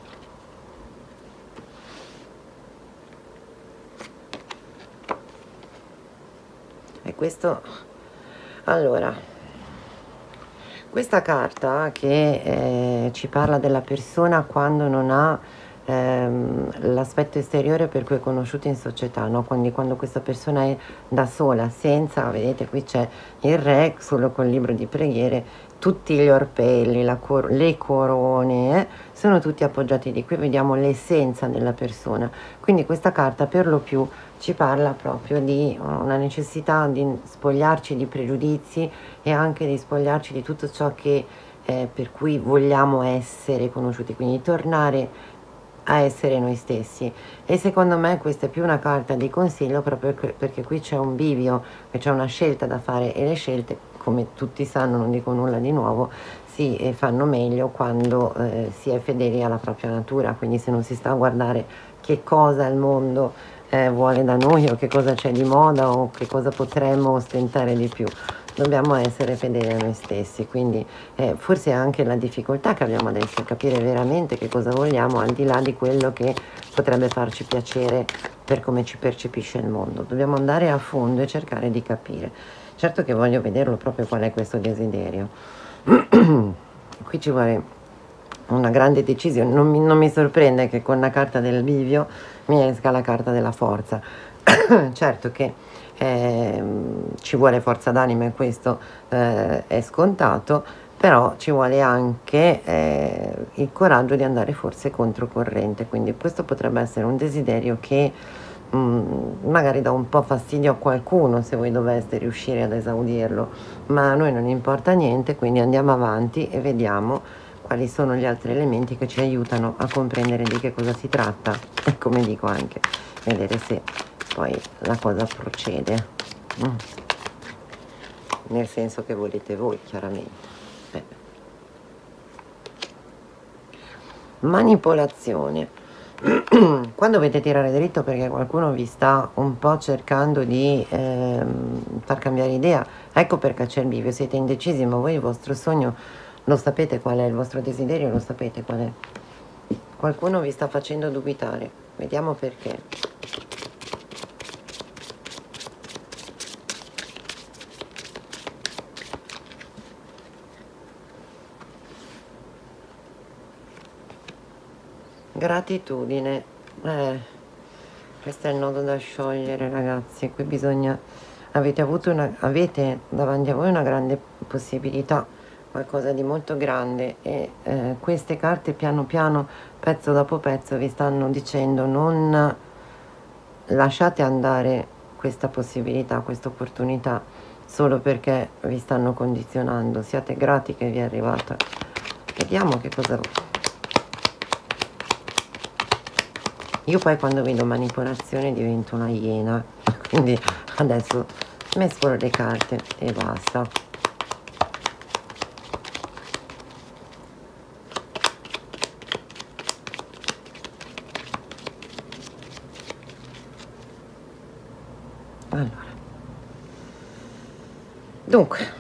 E questo, allora, questa carta che ci parla della persona quando non ha l'aspetto esteriore per cui è conosciuta in società, no? Quindi quando questa persona è da sola, senza, vedete qui c'è il re solo col libro di preghiere, tutti gli orpelli, le corone, sono tutti appoggiati di qui, vediamo l'essenza della persona. Quindi questa carta per lo più ci parla proprio di una necessità di spogliarci di pregiudizi, e anche di spogliarci di tutto ciò che per cui vogliamo essere conosciuti, quindi tornare a essere noi stessi. E secondo me questa è più una carta di consiglio, proprio perché qui c'è un bivio, c'è una scelta da fare, e le scelte come tutti sanno, non dico nulla di nuovo, si fanno meglio quando si è fedeli alla propria natura, quindi se non si sta a guardare che cosa il mondo vuole da noi, o che cosa c'è di moda, o che cosa potremmo ostentare di più. Dobbiamo essere fedeli a noi stessi, quindi forse anche la difficoltà che abbiamo adesso, capire veramente che cosa vogliamo, al di là di quello che potrebbe farci piacere per come ci percepisce il mondo. Dobbiamo andare a fondo e cercare di capire. Certo che voglio vederlo proprio qual è questo desiderio. Qui ci vuole una grande decisione. Non mi sorprende che con la carta del bivio mi esca la carta della forza. Certo che ci vuole forza d'anima, e questo è scontato, però ci vuole anche il coraggio di andare forse controcorrente, quindi questo potrebbe essere un desiderio che magari dà un po' fastidio a qualcuno, se voi doveste riuscire ad esaudirlo, ma a noi non importa niente, quindi andiamo avanti e vediamo quali sono gli altri elementi che ci aiutano a comprendere di che cosa si tratta, e come dico anche vedere se poi la cosa procede nel senso che volete voi, chiaramente. Manipolazione. Quando dovete tirare dritto perché qualcuno vi sta un po' cercando di far cambiare idea, ecco perché c'è il bivio. Siete indecisi, ma voi il vostro sogno lo sapete qual è, il vostro desiderio lo sapete qual è. Qualcuno vi sta facendo dubitare, vediamo perché. Gratitudine, questo è il nodo da sciogliere, ragazzi. Qui bisogna, avete davanti a voi una grande possibilità, qualcosa di molto grande, e queste carte piano piano, pezzo dopo pezzo, vi stanno dicendo: non lasciate andare questa possibilità, questa opportunità, solo perché vi stanno condizionando. Siate grati che vi è arrivata. Vediamo che cosa. Io poi quando vedo manipolazione divento una iena, quindi adesso mescolo le carte e basta. Allora, dunque,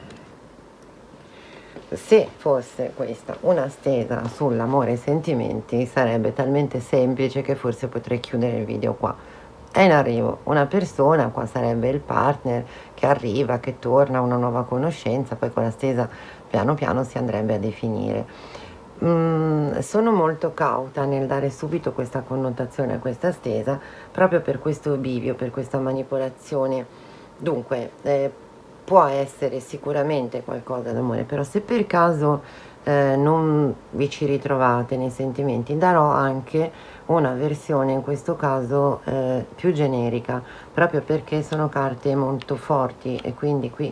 se fosse questa una stesa sull'amore e i sentimenti, sarebbe talmente semplice che forse potrei chiudere il video qua. È in arrivo una persona, qua sarebbe il partner che arriva, che torna, una nuova conoscenza, poi con la stesa piano piano si andrebbe a definire. Sono molto cauta nel dare subito questa connotazione a questa stesa, proprio per questo bivio, per questa manipolazione. Dunque, può essere sicuramente qualcosa d'amore, però se per caso non vi ci ritrovate nei sentimenti, darò anche una versione, in questo caso più generica, proprio perché sono carte molto forti, e quindi qui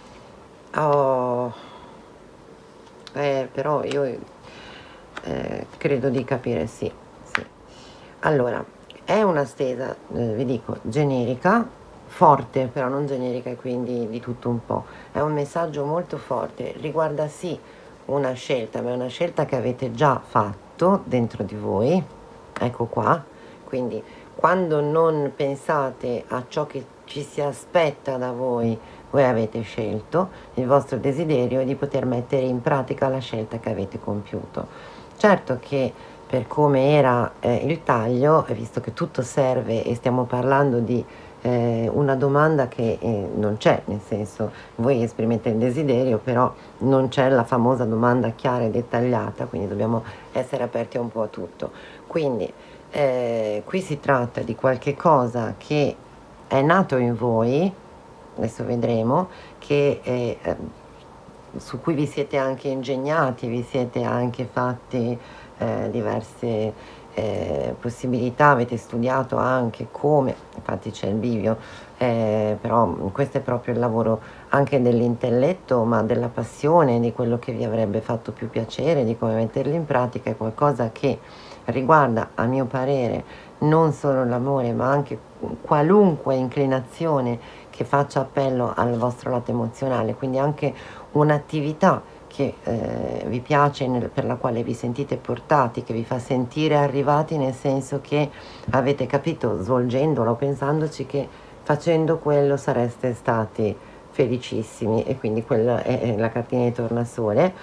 però io credo di capire, sì. Allora, è una stesa, vi dico, generica, forte, però non generica e quindi di tutto un po'. È un messaggio molto forte, riguarda sì una scelta, ma è una scelta che avete già fatto dentro di voi, ecco qua. Quindi quando non pensate a ciò che ci si aspetta da voi, voi avete scelto, il vostro desiderio è di poter mettere in pratica la scelta che avete compiuto. Certo che per come era il taglio, visto che tutto serve e stiamo parlando di una domanda che non c'è, nel senso, voi esprimete il desiderio, però non c'è la famosa domanda chiara e dettagliata, quindi dobbiamo essere aperti un po' a tutto. Quindi qui si tratta di qualche cosa che è nato in voi, adesso vedremo, che su cui vi siete anche ingegnati, vi siete anche fatti diverse possibilità, avete studiato anche come, infatti c'è il bivio, però questo è proprio il lavoro anche dell'intelletto, ma della passione, di quello che vi avrebbe fatto più piacere, di come metterlo in pratica. È qualcosa che riguarda, a mio parere, non solo l'amore, ma anche qualunque inclinazione che faccia appello al vostro lato emozionale, quindi anche un'attività che vi piace, per la quale vi sentite portati, che vi fa sentire arrivati, nel senso che avete capito, svolgendolo, pensandoci, che facendo quello sareste stati felicissimi, e quindi quella è la cartina di tornasole.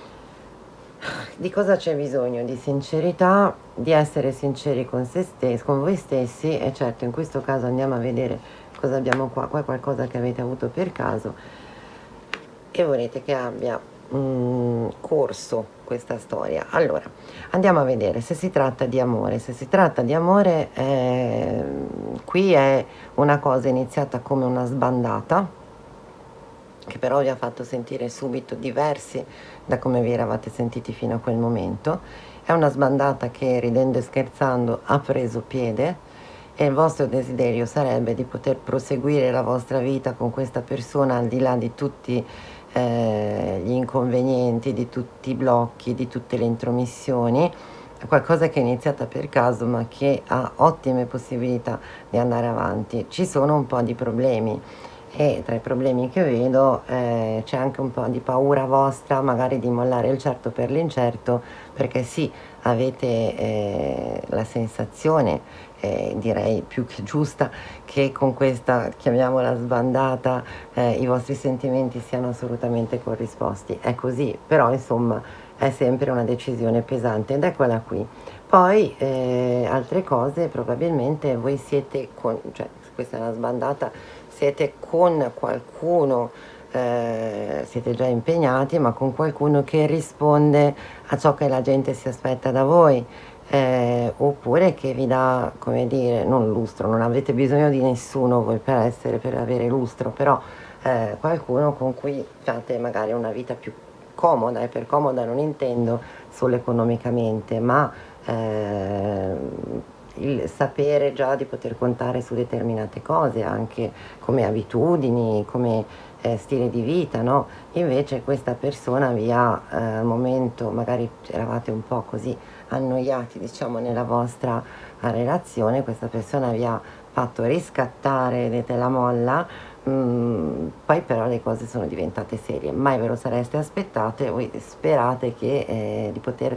Di cosa c'è bisogno? Di sincerità, di essere sinceri con se stessi, con voi stessi, e certo in questo caso andiamo a vedere cosa abbiamo qua. Qua è qualcosa che avete avuto per caso e volete che abbia corso questa storia. Allora andiamo a vedere se si tratta di amore. Se si tratta di amore, qui è una cosa iniziata come una sbandata, che però vi ha fatto sentire subito diversi da come vi eravate sentiti fino a quel momento. È una sbandata che, ridendo e scherzando, ha preso piede, e il vostro desiderio sarebbe di poter proseguire la vostra vita con questa persona, al di là di tutti gli inconvenienti, di tutti i blocchi, di tutte le intromissioni. È qualcosa che è iniziata per caso, ma che ha ottime possibilità di andare avanti. Ci sono un po' di problemi, e tra i problemi che vedo c'è anche un po' di paura vostra, magari di mollare il certo per l'incerto, perché sì, avete la sensazione, direi più che giusta, che con questa, chiamiamola sbandata, i vostri sentimenti siano assolutamente corrisposti. È così, però insomma è sempre una decisione pesante, ed eccola qui. Poi altre cose, probabilmente voi siete cioè questa è una sbandata, siete con qualcuno, siete già impegnati, ma con qualcuno che risponde a ciò che la gente si aspetta da voi, oppure che vi dà, come dire, non lustro, non avete bisogno di nessuno voi per avere lustro, però qualcuno con cui fate magari una vita più comoda, e per comoda non intendo solo economicamente, ma il sapere già di poter contare su determinate cose, anche come abitudini, come stile di vita, no? Invece questa persona vi ha, al momento, magari eravate un po' così annoiati, diciamo, nella vostra relazione, questa persona vi ha fatto riscattare, vedete la molla. Poi però le cose sono diventate serie, mai ve lo sareste aspettate, voi sperate che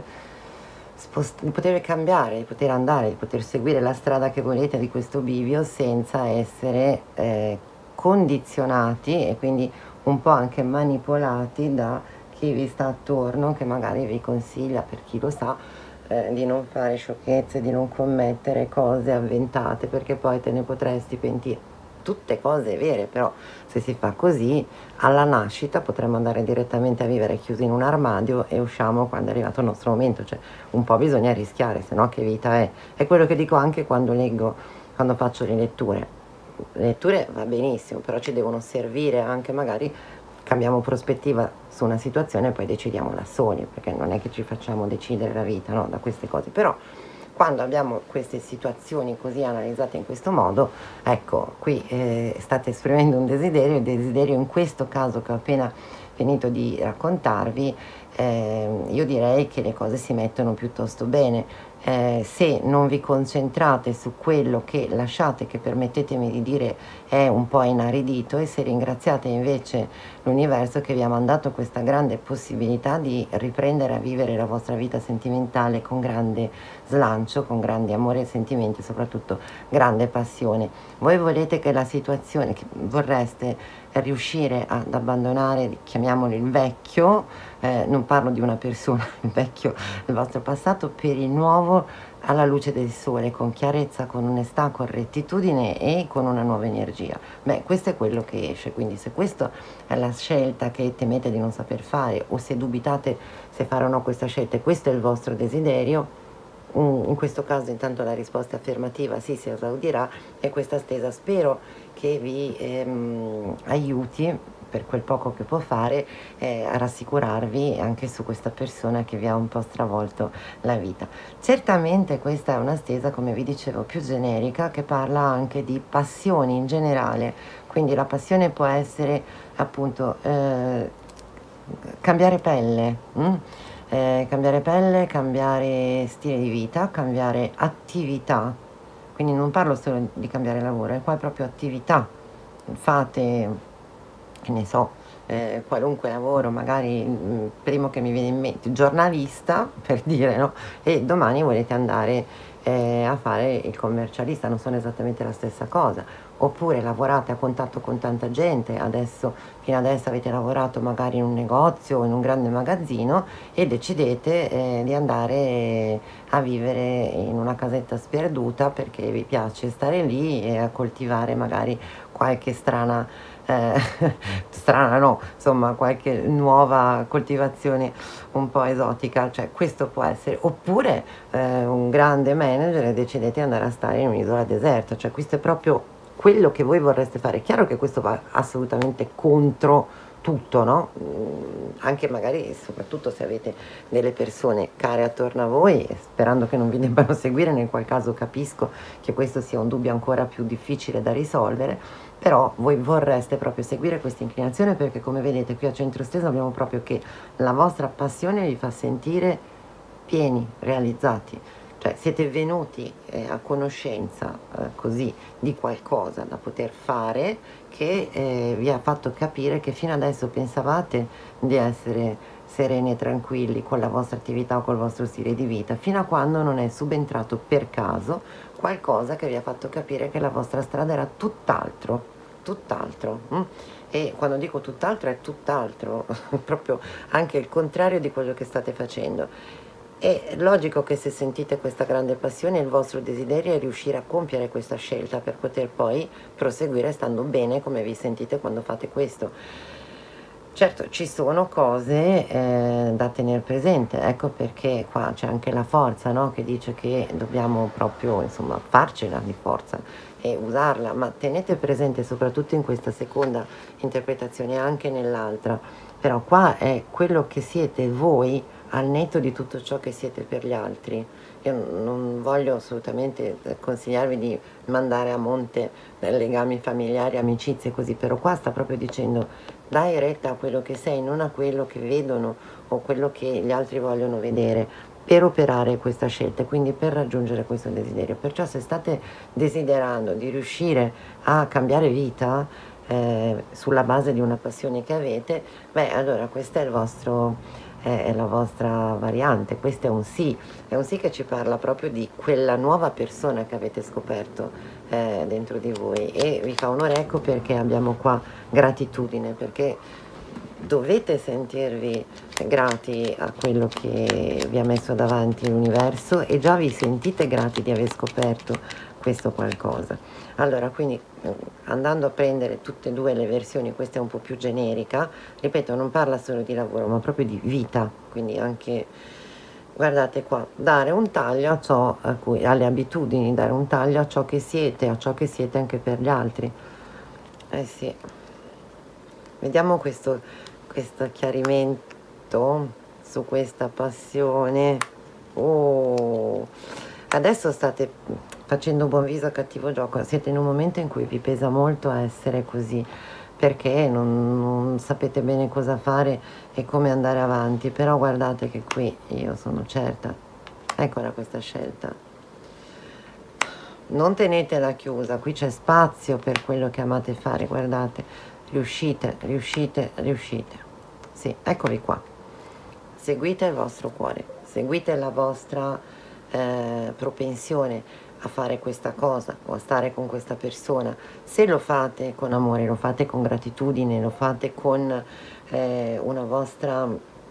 di poter cambiare, di poter andare, di poter seguire la strada che volete di questo bivio, senza essere condizionati, e quindi un po' anche manipolati da chi vi sta attorno, che magari vi consiglia, per chi lo sa, di non fare sciocchezze, di non commettere cose avventate, perché poi te ne potresti pentire. Tutte cose vere, però se si fa così, alla nascita potremmo andare direttamente a vivere chiusi in un armadio e usciamo quando è arrivato il nostro momento. Cioè un po' bisogna rischiare, se no che vita è? È quello che dico anche quando leggo, quando faccio le letture. Le letture va benissimo, però ci devono servire anche, magari cambiamo prospettiva su una situazione e poi decidiamo da soli, perché non è che ci facciamo decidere la vita, no, da queste cose. Però quando abbiamo queste situazioni così analizzate in questo modo, ecco, qui state esprimendo un desiderio. Il desiderio in questo caso che ho appena finito di raccontarvi, io direi che le cose si mettono piuttosto bene. Se non vi concentrate su quello che lasciate, che permettetemi di dire è un po' inaridito, e se ringraziate invece l'universo che vi ha mandato questa grande possibilità di riprendere a vivere la vostra vita sentimentale con grande slancio, con grande amore e sentimenti, soprattutto grande passione. Voi volete che la situazione, che vorreste riuscire ad abbandonare, chiamiamolo il vecchio, non parlo di una persona, il vecchio del vostro passato, per il nuovo, alla luce del sole, con chiarezza, con onestà, con rettitudine e con una nuova energia. Beh, questo è quello che esce. Quindi se questa è la scelta che temete di non saper fare, o se dubitate se fare o no questa scelta, e questo è il vostro desiderio, in questo caso intanto la risposta è affermativa, sì, si esaudirà, e questa stesa spero che vi aiuti, per quel poco che può fare, a rassicurarvi anche su questa persona che vi ha un po' stravolto la vita. Certamente questa è una stesa, come vi dicevo, più generica, che parla anche di passioni in generale. Quindi la passione può essere appunto cambiare pelle, cambiare stile di vita, cambiare attività. Quindi non parlo solo di cambiare lavoro, è qua proprio attività, fate, che ne so, qualunque lavoro, magari primo che mi viene in mente, giornalista, per dire, no? E domani volete andare a fare il commercialista, non sono esattamente la stessa cosa. Oppure lavorate a contatto con tanta gente, adesso, fino adesso avete lavorato magari in un negozio o in un grande magazzino e decidete di andare a vivere in una casetta sperduta perché vi piace stare lì e a coltivare magari qualche strana, strana no, insomma qualche nuova coltivazione un po' esotica, cioè questo può essere, oppure un grande manager e decidete di andare a stare in un'isola deserta, cioè questo è proprio quello che voi vorreste fare. È chiaro che questo va assolutamente contro tutto, no? Anche magari, soprattutto se avete delle persone care attorno a voi, sperando che non vi debbano seguire, nel qual caso capisco che questo sia un dubbio ancora più difficile da risolvere, però voi vorreste proprio seguire questa inclinazione perché come vedete qui a Centro Esteso abbiamo proprio che la vostra passione vi fa sentire pieni, realizzati. Cioè siete venuti a conoscenza così di qualcosa da poter fare che vi ha fatto capire che fino adesso pensavate di essere sereni e tranquilli con la vostra attività o col vostro stile di vita, fino a quando non è subentrato per caso qualcosa che vi ha fatto capire che la vostra strada era tutt'altro, tutt'altro. E quando dico tutt'altro è tutt'altro, proprio anche il contrario di quello che state facendo. È logico che se sentite questa grande passione il vostro desiderio è riuscire a compiere questa scelta per poter poi proseguire stando bene come vi sentite quando fate questo. Certo, ci sono cose da tenere presente, ecco perché qua c'è anche la forza, no? Che dice che dobbiamo proprio, insomma, farcela di forza e usarla, ma tenete presente soprattutto in questa seconda interpretazione, anche nell'altra, però qua è quello che siete voi al netto di tutto ciò che siete per gli altri. Io non voglio assolutamente consigliarvi di mandare a monte legami familiari, amicizie, così, però qua sta proprio dicendo dai retta a quello che sei, non a quello che vedono o quello che gli altri vogliono vedere per operare questa scelta, quindi per raggiungere questo desiderio. Perciò se state desiderando di riuscire a cambiare vita sulla base di una passione che avete, beh allora questo è il vostro è la vostra variante, questo è un sì che ci parla proprio di quella nuova persona che avete scoperto dentro di voi e vi fa onore, ecco perché abbiamo qua gratitudine, perché dovete sentirvi grati a quello che vi ha messo davanti l'universo e già vi sentite grati di aver scoperto questo qualcosa. Allora, quindi andando a prendere tutte e due le versioni, questa è un po' più generica, ripeto, non parla solo di lavoro, ma proprio di vita, quindi anche, guardate qua, dare un taglio a ciò a cui, alle abitudini, dare un taglio a ciò che siete, anche per gli altri. Eh sì, vediamo questo chiarimento su questa passione. Oh, adesso state facendo buon viso a cattivo gioco, siete in un momento in cui vi pesa molto essere così, perché non sapete bene cosa fare e come andare avanti, però guardate che qui io sono certa, eccola questa scelta. Non tenetela chiusa, qui c'è spazio per quello che amate fare, guardate, riuscite. Sì, eccoli qua. Seguite il vostro cuore, seguite la vostra propensione a fare questa cosa o a stare con questa persona. Se lo fate con amore, lo fate con gratitudine, lo fate con una vostra,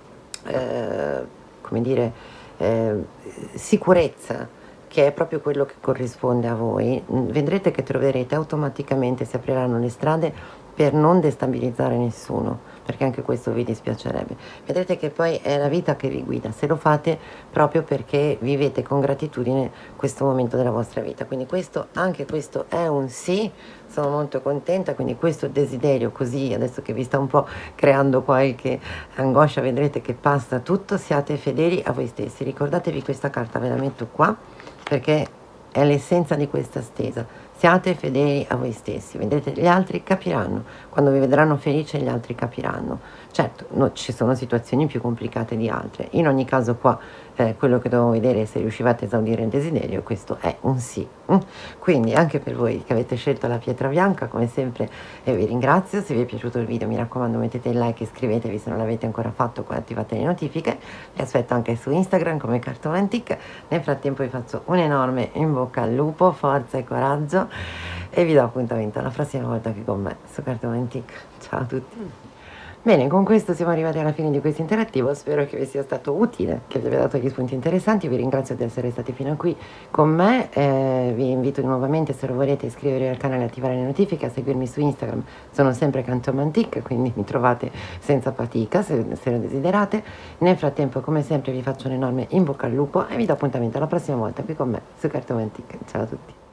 come dire, sicurezza, che è proprio quello che corrisponde a voi, vedrete che troverete automaticamente, si apriranno le strade per non destabilizzare nessuno, perché anche questo vi dispiacerebbe. Vedrete che poi è la vita che vi guida, se lo fate proprio perché vivete con gratitudine questo momento della vostra vita. Quindi questo, anche questo è un sì, sono molto contenta, quindi questo desiderio così, adesso che vi sta un po' creando qualche angoscia, vedrete che passa tutto, siate fedeli a voi stessi. Ricordatevi questa carta, ve la metto qua, perché è l'essenza di questa stesa. siate fedeli a voi stessi, vedete, gli altri capiranno, quando vi vedranno felice gli altri capiranno. Certo, ci sono situazioni più complicate di altre, in ogni caso qua quello che devo vedere è se riuscivate a esaudire il desiderio, questo è un sì. Quindi anche per voi che avete scelto la pietra bianca, come sempre vi ringrazio. Se vi è piaciuto il video mi raccomando mettete il like, iscrivetevi se non l'avete ancora fatto, poi attivate le notifiche, vi aspetto anche su Instagram come Cartomantic. Nel frattempo vi faccio un enorme in bocca al lupo, forza e coraggio, e vi do appuntamento alla prossima volta qui con me su Cartomantic. Ciao a tutti. Bene, con questo siamo arrivati alla fine di questo interattivo, spero che vi sia stato utile, che vi abbia dato degli spunti interessanti. Vi ringrazio di essere stati fino a qui con me, vi invito nuovamente, se lo volete, a iscrivervi al canale e attivare le notifiche, a seguirmi su Instagram, sono sempre Cartomantic, quindi mi trovate senza fatica se lo desiderate. Nel frattempo, come sempre, vi faccio un enorme in bocca al lupo e vi do appuntamento alla prossima volta qui con me su Cartomantic. Ciao a tutti.